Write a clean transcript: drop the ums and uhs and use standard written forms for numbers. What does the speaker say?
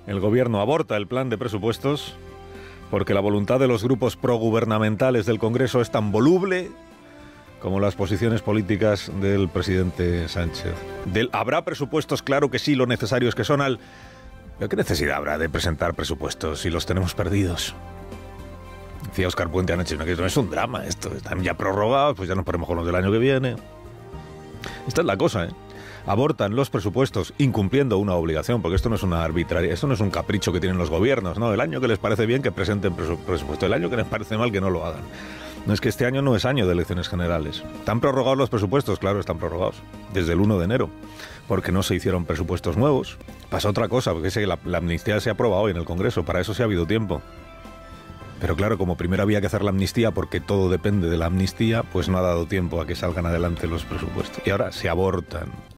El gobierno aborta el plan de presupuestos porque la voluntad de los grupos progubernamentales del Congreso es tan voluble como las posiciones políticas del presidente Sánchez. ¿Habrá presupuestos? Claro que sí, lo necesarios que son ¿Pero qué necesidad habrá de presentar presupuestos si los tenemos perdidos? Decía Óscar Puente anoche, que no es un drama esto, están ya prorrogados, pues ya nos ponemos con los del año que viene. Esta es la cosa, ¿eh? Abortan los presupuestos incumpliendo una obligación, porque esto no es una arbitraria, esto no es un capricho que tienen los gobiernos, ¿no? El año que les parece bien que presenten presupuesto, el año que les parece mal que no lo hagan. No es que este año no es año de elecciones generales. ¿Están prorrogados los presupuestos? Claro, están prorrogados. Desde el 1 de enero. Porque no se hicieron presupuestos nuevos. Pasa otra cosa, porque la amnistía se aprueba hoy en el Congreso. Para eso sí ha habido tiempo. Pero claro, como primero había que hacer la amnistía porque todo depende de la amnistía, pues no ha dado tiempo a que salgan adelante los presupuestos. Y ahora se abortan.